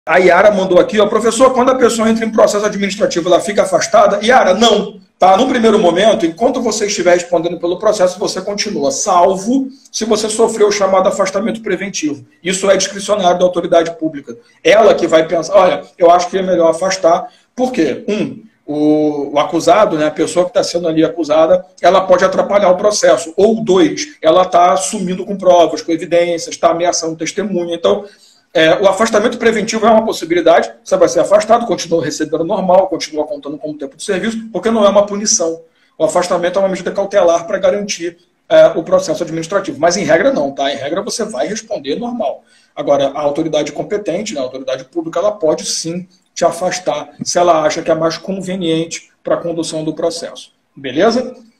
A Yara mandou aqui, ó, professor, quando a pessoa entra em processo administrativo, ela fica afastada? Yara, não. Tá? No primeiro momento, enquanto você estiver respondendo pelo processo, você continua, salvo se você sofreu o chamado afastamento preventivo. Isso é discricionário da autoridade pública. Ela que vai pensar, olha, eu acho que é melhor afastar. Por quê? O acusado, né, a pessoa que está sendo ali acusada, ela pode atrapalhar o processo. Ou dois, ela está sumindo com provas, com evidências, está ameaçando testemunha. Então, o afastamento preventivo é uma possibilidade, você vai ser afastado, continua recebendo normal, continua contando como tempo de serviço, porque não é uma punição. O afastamento é uma medida cautelar para garantir o processo administrativo. Mas em regra não, tá? Em regra você vai responder normal. Agora, a autoridade competente, né, a autoridade pública, ela pode sim te afastar se ela acha que é mais conveniente para a condução do processo. Beleza?